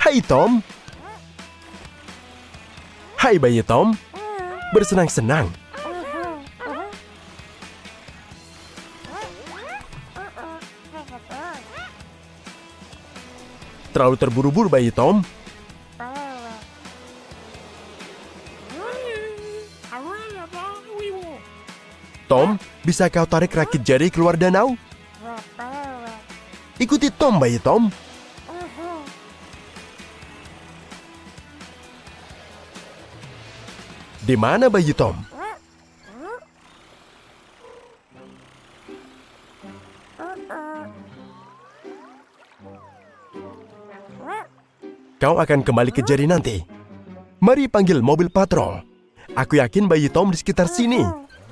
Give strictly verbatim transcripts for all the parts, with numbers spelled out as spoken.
Hai Tom. Hai bayi Tom. Bersenang-senang. Terlalu terburu-buru bayi Tom. Tom, bisa kau tarik rakit jari keluar danau? Ikuti Tom, bayi Tom. Di mana bayi Tom? Kau akan kembali ke jari nanti. Mari panggil mobil patrol. Aku yakin bayi Tom di sekitar sini.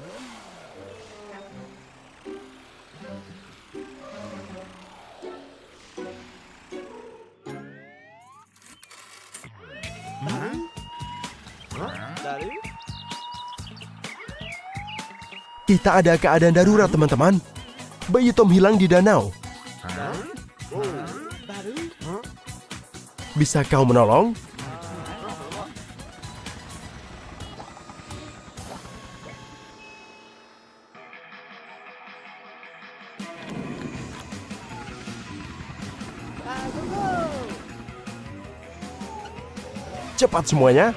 Kita ada keadaan darurat, teman-teman. Bayi Tom hilang di danau. Bisa kau menolong? Cepat semuanya.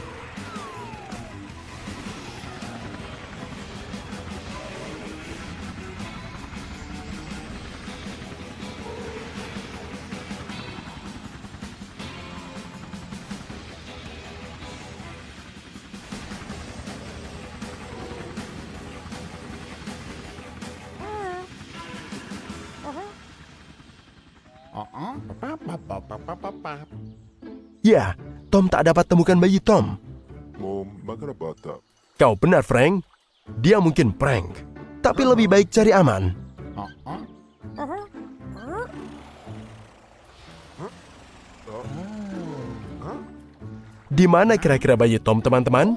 Ya, Tom tak dapat temukan bayi Tom. Kau benar, Frank. Dia mungkin prank. Tapi lebih baik cari aman. Di mana kira-kira bayi Tom, teman-teman?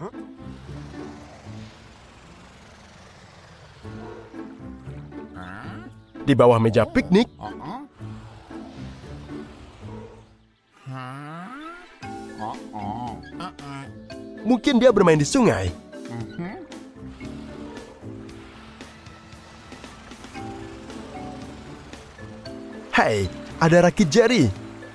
Di bawah meja piknik. Mungkin dia bermain di sungai. Hei, ada rakit jari.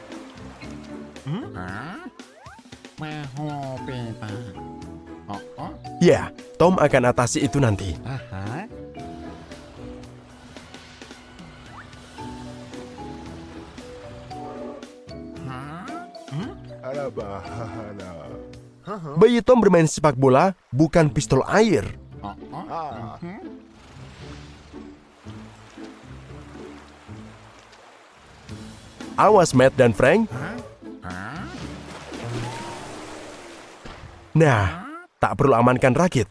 Ya, Tom akan atasi itu nanti. Bayi Tom bermain sepak bola, bukan pistol air. Awas, Matt dan Frank. Nah, tak perlu amankan rakit.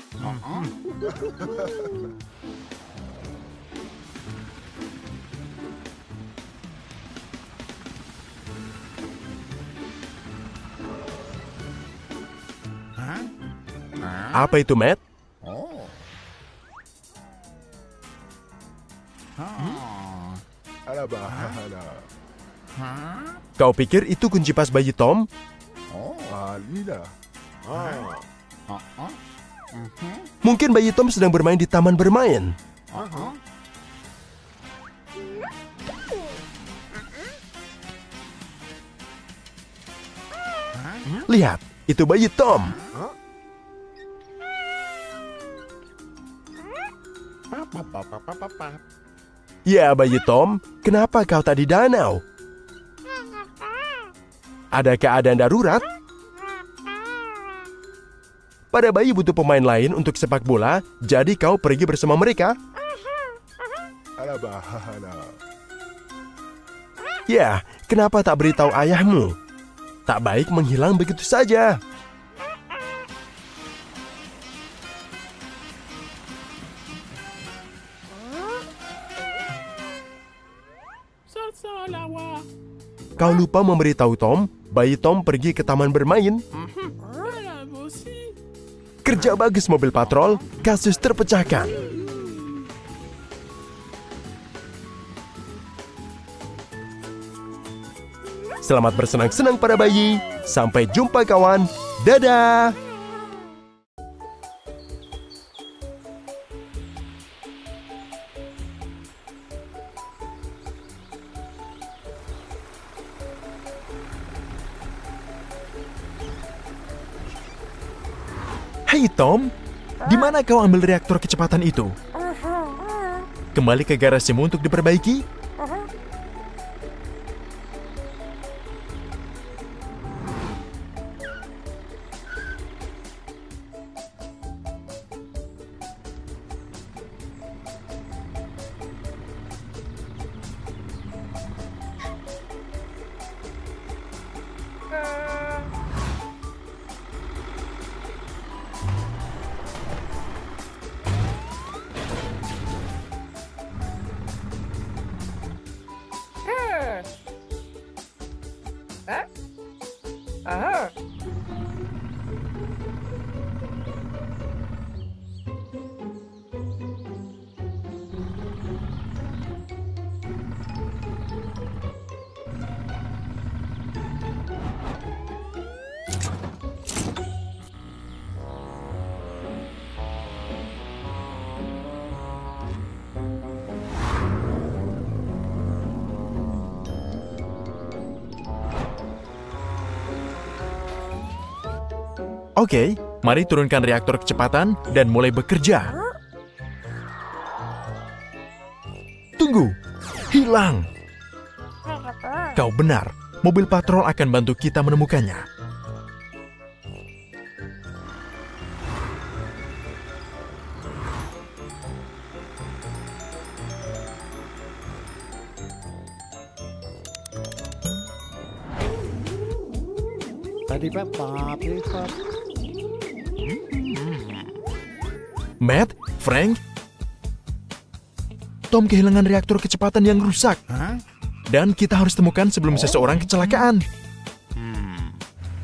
Apa itu, Matt? Kau pikir itu kunci pas bayi Tom? Mungkin bayi Tom sedang bermain di taman bermain. Lihat, itu bayi Tom. Ya, bayi Tom, kenapa kau tak di danau? Ada keadaan darurat? Pada bayi butuh pemain lain untuk sepak bola, jadi kau pergi bersama mereka? Ya, kenapa tak beritahu ayahmu? Tak baik menghilang begitu saja. Kau lupa memberitahu Tom, bayi Tom pergi ke taman bermain. Kerja bagus mobil patrol, kasus terpecahkan. Selamat bersenang-senang para bayi. Sampai jumpa kawan. Dadah! Hei Tom, di mana kau ambil reaktor kecepatan itu? Kembali ke garasimu untuk diperbaiki? Oke, mari turunkan reaktor kecepatan dan mulai bekerja. Tunggu, hilang. Kau benar, mobil patrol akan bantu kita menemukannya. Tadi Papa, Papa. Matt, Frank, Tom kehilangan reaktor kecepatan yang rusak. Hah? Dan kita harus temukan sebelum seseorang kecelakaan. Hmm.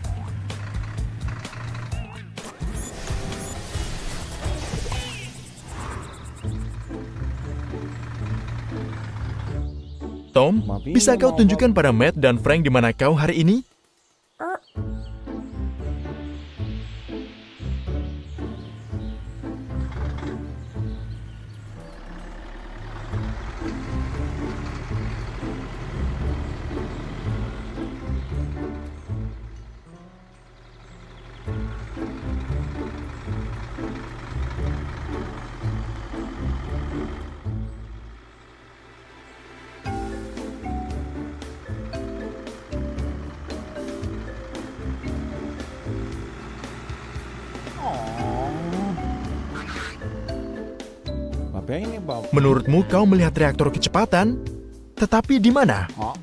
Tom, bisa kau tunjukkan pada Matt dan Frank di mana kau hari ini? Menurutmu kau melihat reaktor kecepatan? Tetapi di mana? Oh.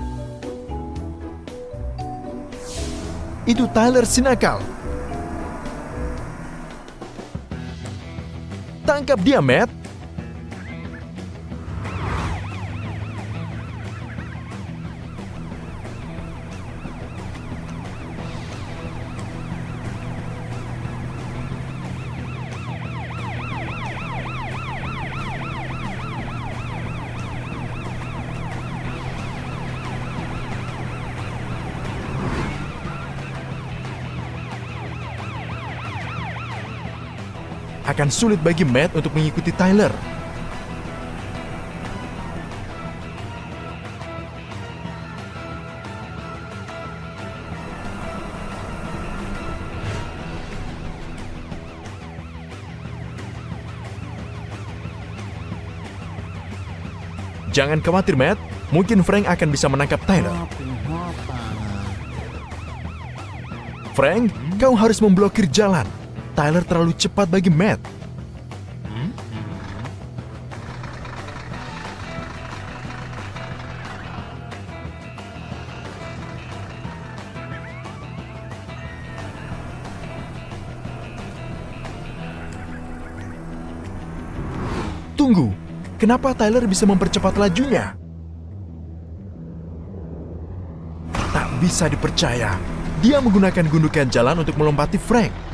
Itu Tyler si nakal. Tangkap dia, Matt. Akan sulit bagi Matt untuk mengikuti Tyler. Jangan khawatir, Matt. Mungkin Frank akan bisa menangkap Tyler. Frank, kau harus memblokir jalan. Tyler terlalu cepat bagi Matt. Tunggu, kenapa Tyler bisa mempercepat lajunya? Tak bisa dipercaya. Dia menggunakan gundukan jalan untuk melompati Frank.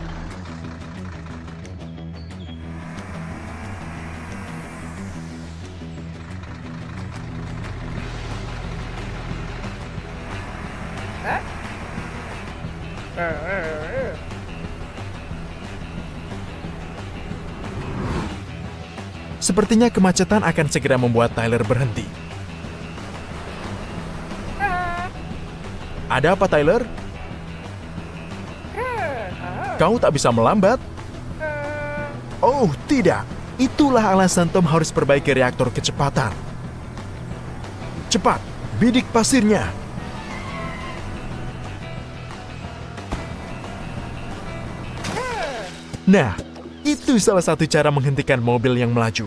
Sepertinya kemacetan akan segera membuat Tyler berhenti. Ada apa, Tyler? Kau tak bisa melambat? Oh, tidak. Itulah alasan Tom harus perbaiki reaktor kecepatan. Cepat, bidik pasirnya. Nah, itu salah satu cara menghentikan mobil yang melaju.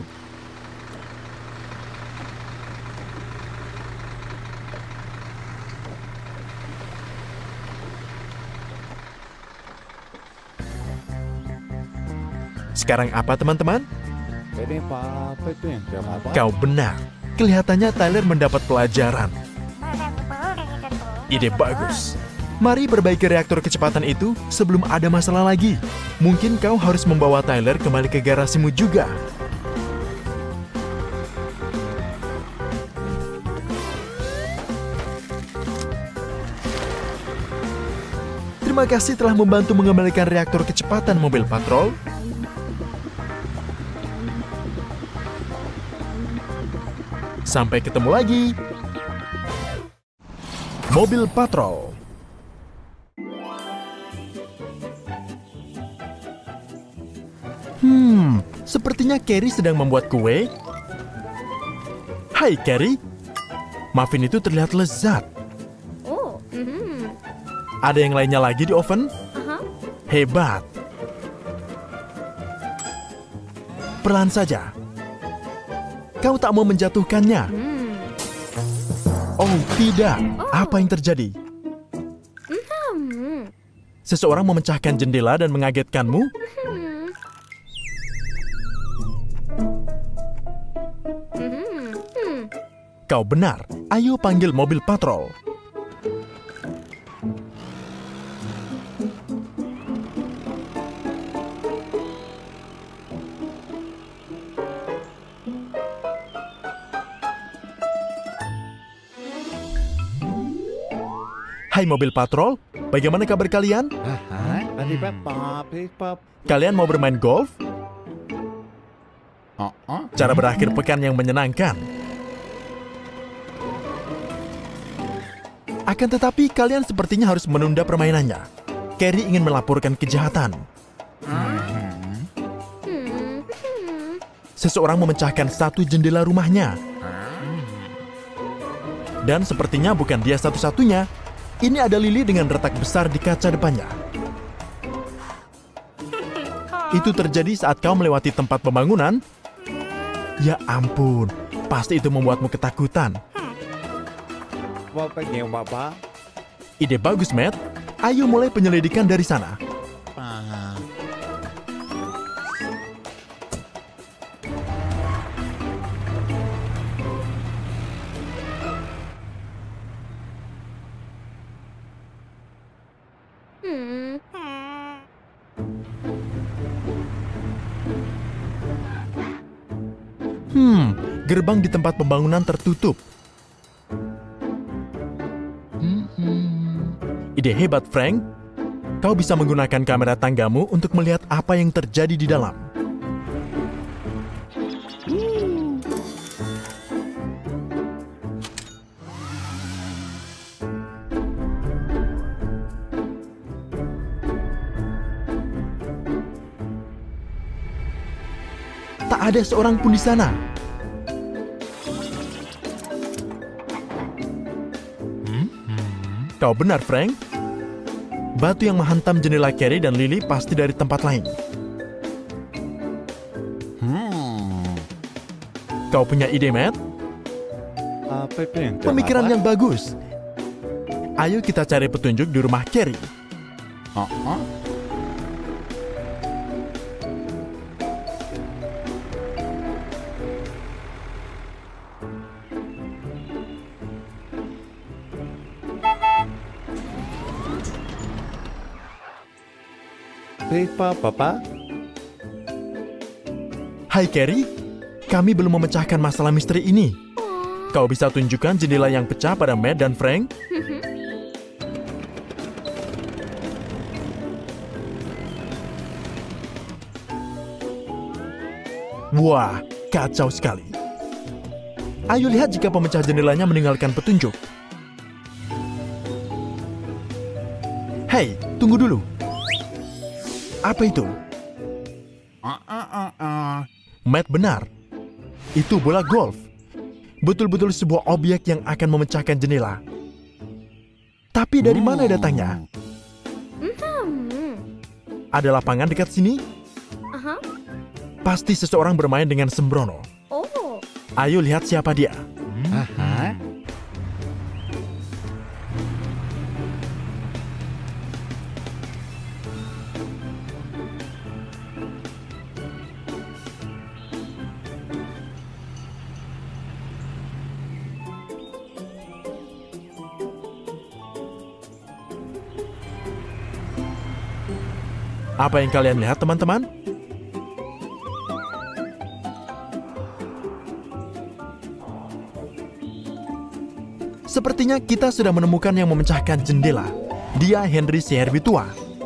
Sekarang apa, teman-teman? Ini Papa itu yang siapa apa? Kau benar. Kelihatannya Tyler mendapat pelajaran. Ide bagus. Mari perbaiki reaktor kecepatan itu sebelum ada masalah lagi. Mungkin kau harus membawa Tyler kembali ke garasimu juga. Terima kasih telah membantu mengembalikan reaktor kecepatan mobil patrol. Sampai ketemu lagi. Mobil patrol. Hmm, sepertinya Carrie sedang membuat kue. Hai Carrie, muffin itu terlihat lezat. Oh, mm-hmm. Ada yang lainnya lagi di oven? Uh-huh. Hebat. Perlahan saja. Kau tak mau menjatuhkannya. Hmm. Oh tidak, Oh. apa yang terjadi? Hmm. Seseorang memecahkan jendela dan mengagetkanmu? Hmm. Hmm. Hmm. Kau benar, ayo panggil mobil patrol. Hai mobil patrol, bagaimana kabar kalian? Hai, tadi Papa, Papa. Kalian mau bermain golf? Oh, oh. Cara berakhir pekan yang menyenangkan. Akan tetapi kalian sepertinya harus menunda permainannya. Carrie ingin melaporkan kejahatan. Hmm. Hmm. Seseorang memecahkan satu jendela rumahnya. Dan sepertinya bukan dia satu-satunya. Ini ada Lily dengan retak besar di kaca depannya. Itu terjadi saat kau melewati tempat pembangunan. Ya ampun, pasti itu membuatmu ketakutan. Papa yang Papa. Ide bagus, Matt. Ayo mulai penyelidikan dari sana. Ah. Hmm. Hmm, gerbang di tempat pembangunan tertutup. Ide hebat, Frank. Kau bisa menggunakan kamera tanggamu untuk melihat apa yang terjadi di dalam. Tak ada seorang pun di sana. Kau benar, Frank. Batu yang menghantam jendela Carrie dan Lily pasti dari tempat lain. Hmm. Kau punya ide, Matt? Apa itu yang siapa Pemikiran apa? yang bagus. Ayo kita cari petunjuk di rumah Carrie. Oh, oh. Papa, Papa. Hai Carrie, kami belum memecahkan masalah misteri ini. Kau bisa tunjukkan jendela yang pecah pada Matt dan Frank? Wah, kacau sekali. Ayo lihat jika pemecah jendelanya meninggalkan petunjuk. Hei, tunggu dulu. Apa itu? Ah, ah, ah, ah. Matt benar. Itu bola golf. Betul-betul sebuah objek yang akan memecahkan jendela. Tapi dari mana datangnya? Hmm. Ada lapangan dekat sini? Aha. Pasti seseorang bermain dengan sembrono. Oh. Ayo lihat siapa dia. Aha. Apa yang kalian lihat, teman-teman? Sepertinya kita sudah menemukan yang memecahkan jendela. Dia Henry si Herbie tua.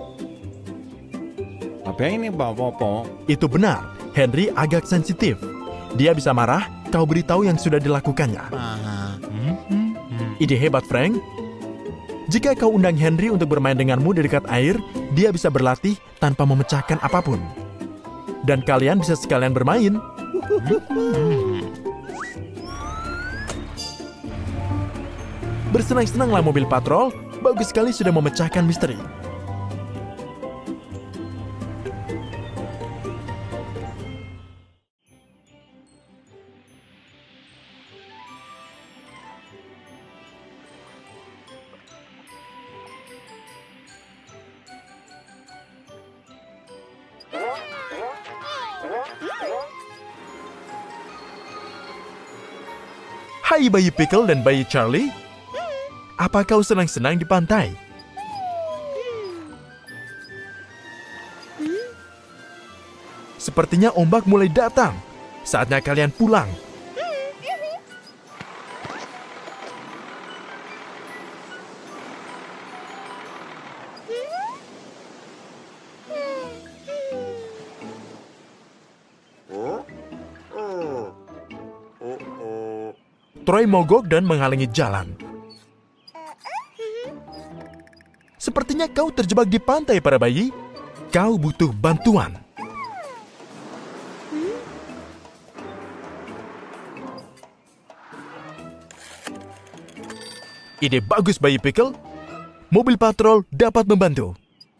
Apa ini Bapak? Itu benar, Henry agak sensitif. Dia bisa marah, kau beritahu yang sudah dilakukannya. Ah. Hmm, hmm, hmm. Ide hebat, Frank. Jika kau undang Henry untuk bermain denganmu di dekat air, dia bisa berlatih tanpa memecahkan apapun. Dan kalian bisa sekalian bermain. Bersenang-senanglah mobil patrol, bagus sekali sudah memecahkan misteri. Hai bayi Pickle dan bayi Charlie. Apa kau senang-senang di pantai? Sepertinya ombak mulai datang. Saatnya kalian pulang. Troy mogok dan menghalangi jalan. Sepertinya kau terjebak di pantai, para bayi. Kau butuh bantuan. Ide bagus, bayi Pickle. Mobil patrol dapat membantu.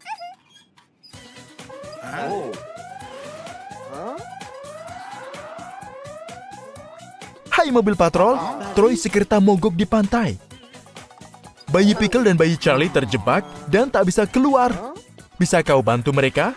Hai mobil patrol, Troy sekerta mogok di pantai. Bayi Pickle dan bayi Charlie terjebak dan tak bisa keluar. Bisa kau bantu mereka?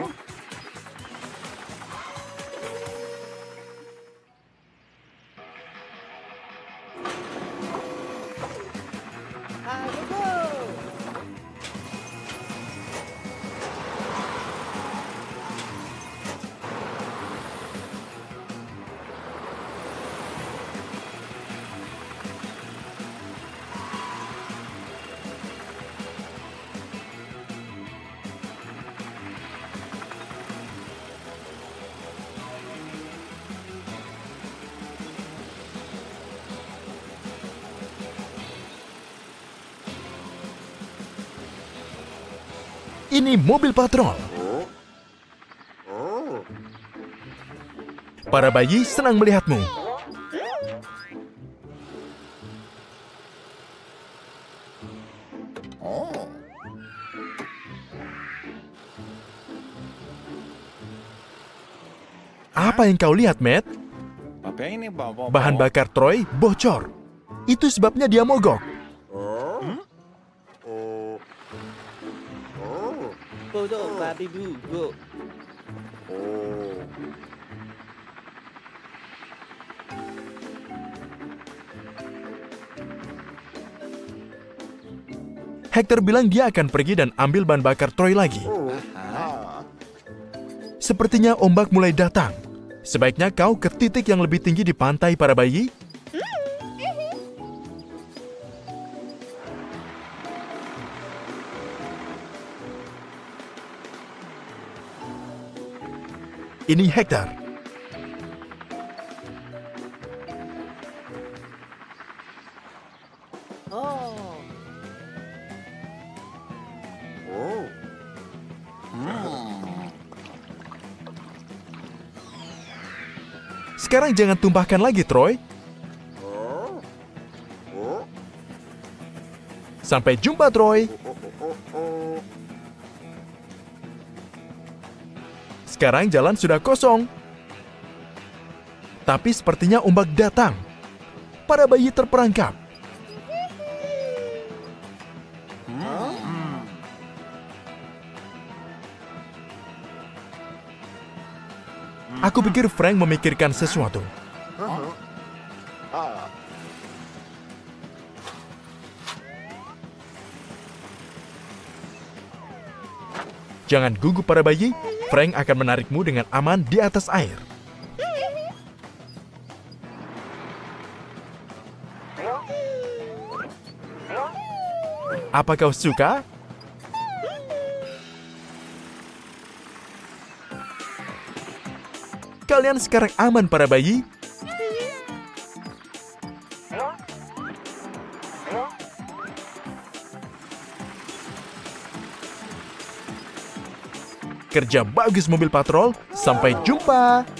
Ini mobil patrol. Para bayi senang melihatmu. Apa yang kau lihat, Matt? Apa ini Bapak? Bahan bakar Troy bocor. Itu sebabnya dia mogok. Bodoh, babi bu, bu. Hector bilang dia akan pergi dan ambil bahan bakar Troy lagi. Sepertinya ombak mulai datang. Sebaiknya kau ke titik yang lebih tinggi di pantai, para bayi. Ini Hector. Sekarang jangan tumpahkan lagi, Troy. Sampai jumpa, Troy. Sekarang jalan sudah kosong. Tapi sepertinya ombak datang. Para bayi terperangkap. Aku pikir Frank memikirkan sesuatu. Jangan gugup para bayi, Frank akan menarikmu dengan aman di atas air. Apa kau suka? Kalian sekarang aman para bayi? Kerja bagus mobil patrol. Sampai jumpa.